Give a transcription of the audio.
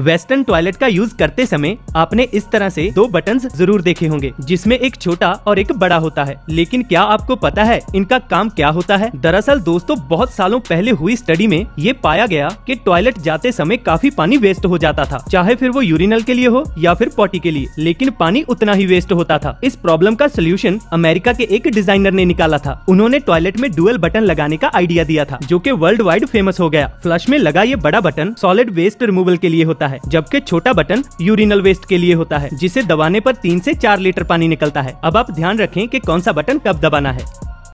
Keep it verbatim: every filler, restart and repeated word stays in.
Western toilet का use करते समय आपने इस तरह से दो बटन्स जरूर देखे होंगे, जिसमें एक छोटा और एक बड़ा होता है। लेकिन क्या आपको पता है इनका काम क्या होता है? दरअसल दोस्तों, बहुत सालों पहले हुई स्टडी में ये पाया गया कि टॉयलेट जाते समय काफी पानी वेस्ट हो जाता था, चाहे फिर वो यूरिनल के लिए हो या फिर पॉटी के लिए, लेकिन पानी उतना ही वेस्ट होता था। इस प्रॉब्लम का सोल्यूशन अमेरिका के एक डिजाइनर ने निकाला था। उन्होंने टॉयलेट में डुअल बटन लगाने का आइडिया दिया था, जो कि वर्ल्ड वाइड फेमस हो गया। फ्लश में लगा ये बड़ा बटन सॉलिड वेस्ट रिमूवल के लिए होता है, जबकि छोटा बटन यूरिनल वेस्ट के लिए होता है, जिसे दबाने पर तीन से चार लीटर पानी निकलता है। अब आप ध्यान रखें कि कौन सा बटन कब दबाना है।